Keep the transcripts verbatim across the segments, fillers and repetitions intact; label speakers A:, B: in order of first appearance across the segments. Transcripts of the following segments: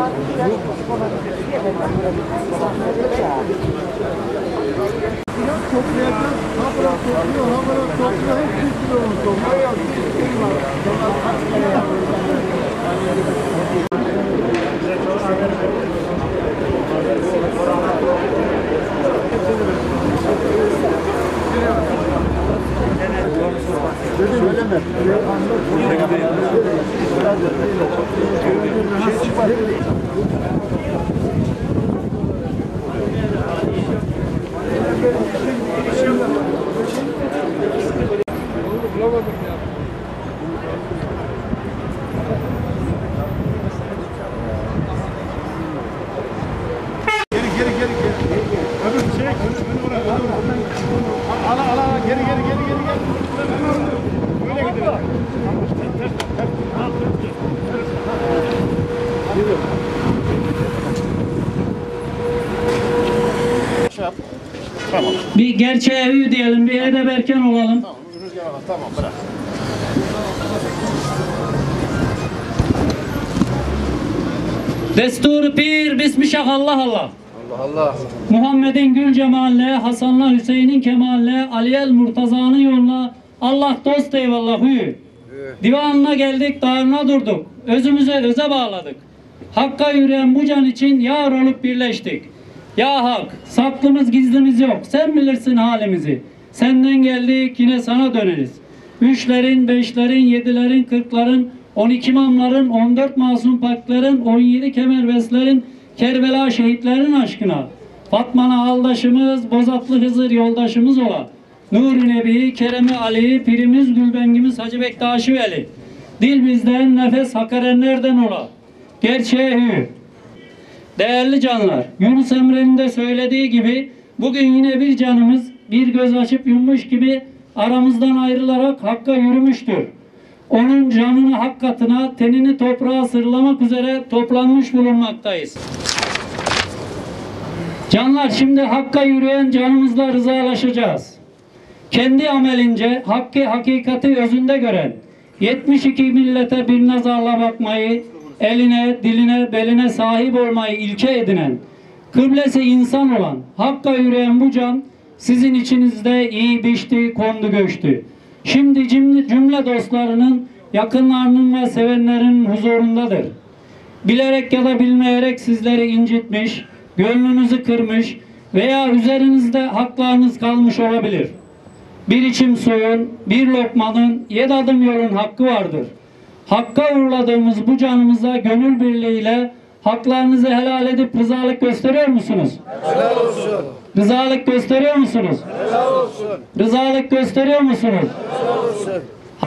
A: Toplayacağız, habara topluyor, habara topluyor, hep bir kilo topluyor. Söyleme. Bulamadım ya. Geri geri geri geri. Öbür şey, öbür oraya, öbür oraya. Ala ala geri geri geri geri geri. Böyle gidelim.
B: Tamam. Bir gerçeğe hü diyelim, bir edeb erken olalım.
A: Tamam, rüzgar al, tamam bırak.
B: Destur-u pir, bismillah Allah Allah.
A: Allah Allah.
B: Muhammed'in gül cemalle, Hasan'la Hüseyin'in kemalle, Aliyel Murtaza'nın yoluna, Allah dost eyvallah hü. Divanına geldik, dağına durduk. Özümüze öze bağladık. Hakka yürüyen bu can için yar olup birleştik. Ya Hak, saklımız gizlimiz yok. Sen bilirsin halimizi. Senden geldik, yine sana döneriz. Üçlerin, beşlerin, yedilerin, kırkların, on iki imamların, on dört masum pakların, on yedi kemerbeslerin, Kerbela şehitlerin aşkına. Fatma'na aldaşımız, Bozatlı Hızır yoldaşımız ola. Nur-i Nebi, Kerem-i Ali, pirimiz, Gülbengimiz Hacı Bektaş Veli. Dil bizden, nefes hakarenlerden ola. Gerçeğe hü. Değerli canlar, Yunus Emre'nin de söylediği gibi bugün yine bir canımız bir göz açıp yummuş gibi aramızdan ayrılarak Hakk'a yürümüştür. Onun canını hak katına, tenini toprağa sırlamak üzere toplanmış bulunmaktayız. Canlar, şimdi Hakk'a yürüyen canımızla rızalaşacağız. Kendi amelince hakkı hakikati özünde gören, yetmiş iki millete bir nazarla bakmayı, eline, diline, beline sahip olmayı ilke edinen, kıblesi insan olan, Hakk'a yürüyen bu can, sizin içinizde iyi biçti, kondu göçtü. Şimdi cümle dostlarının, yakınlarının ve sevenlerinin huzurundadır. Bilerek ya da bilmeyerek sizleri incitmiş, gönlünüzü kırmış veya üzerinizde haklarınız kalmış olabilir. Bir içim suyun, bir lokmanın, yedi adım yolun hakkı vardır. Hakka uğurladığımız bu canımıza gönül birliğiyle haklarınızı helal edip rızalık gösteriyor musunuz?
A: Helal olsun.
B: Rızalık gösteriyor musunuz?
A: Helal olsun.
B: Rızalık gösteriyor musunuz?
A: Helal olsun.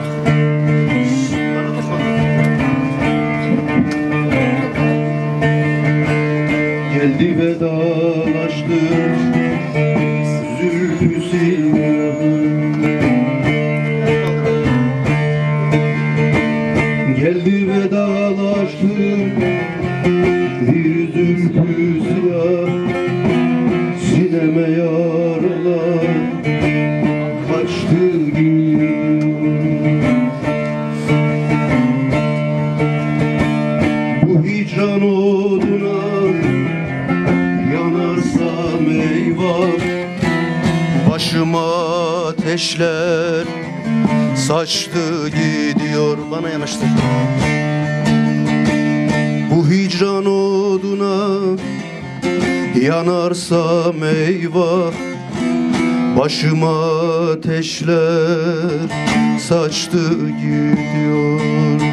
C: Geldi vedalaştı zülfüsüyle, geldi vedalaştı bir zülfüsüyle, sineme yaralar kaçtı gidiyor. Bu hicran oduna yanarsam eyvah, başıma ateşler saçtı gidiyor. Bana yanaştı. Bu hicran oduna yanarsam eyvah, başıma ateşler saçtı gidiyor.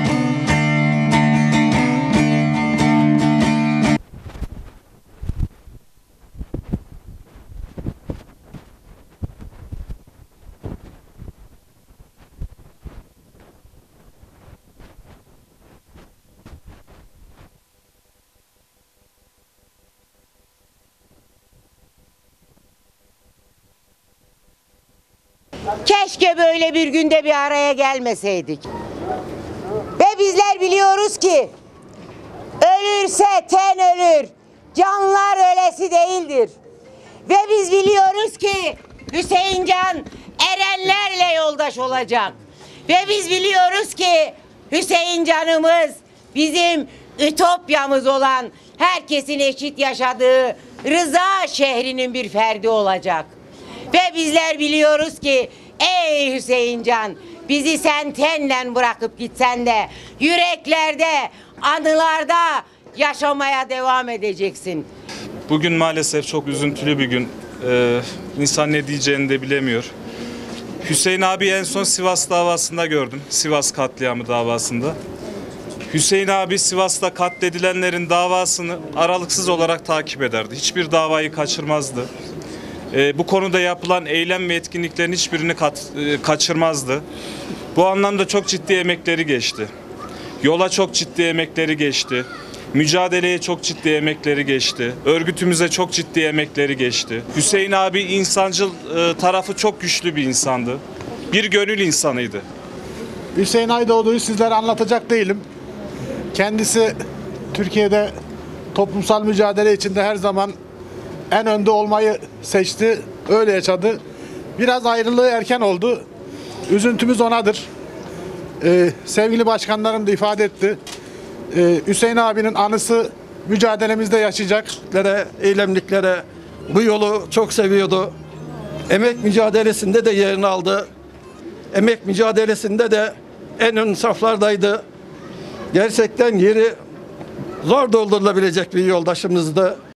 D: Keşke böyle bir günde bir araya gelmeseydik. Ve bizler biliyoruz ki ölürse ten ölür, canlar ölesi değildir. Ve biz biliyoruz ki Hüseyin Can erenlerle yoldaş olacak. Ve biz biliyoruz ki Hüseyin Canımız bizim ütopyamız olan herkesin eşit yaşadığı Rıza şehrinin bir ferdi olacak. Ve bizler biliyoruz ki ey Hüseyincan, bizi sen tenle bırakıp gitsen de yüreklerde, anılarda yaşamaya devam edeceksin.
E: Bugün maalesef çok üzüntülü bir gün. Ee, insan ne diyeceğini de bilemiyor. Hüseyin abi en son Sivas davasında gördüm. Sivas katliamı davasında. Hüseyin abi Sivas'ta katledilenlerin davasını aralıksız olarak takip ederdi. Hiçbir davayı kaçırmazdı. Ee, bu konuda yapılan eylem ve etkinliklerin hiçbirini kat, e, kaçırmazdı. Bu anlamda çok ciddi emekleri geçti. Yola çok ciddi emekleri geçti. Mücadeleye çok ciddi emekleri geçti. Örgütümüze çok ciddi emekleri geçti. Hüseyin abi insancıl e, tarafı çok güçlü bir insandı. Bir gönül insanıydı.
A: Hüseyin Aydoğdu'yu sizlere anlatacak değilim. Kendisi Türkiye'de toplumsal mücadele içinde her zaman en önde olmayı seçti. Öyle yaşadı. Biraz ayrılığı erken oldu. Üzüntümüz onadır. Ee, sevgili başkanlarım da ifade etti. Ee, Hüseyin abinin anısı mücadelemizde yaşayacak.
F: Eylemliklere bu yolu çok seviyordu. Emek mücadelesinde de yerini aldı. Emek mücadelesinde de en ön saflardaydı. Gerçekten yeri zor doldurulabilecek bir yoldaşımızdı.